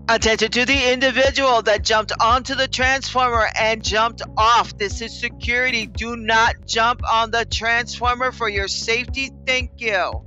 Attention to the individual that jumped onto the transformer and jumped off. This is security. Do not jump on the transformer for your safety. Thank you.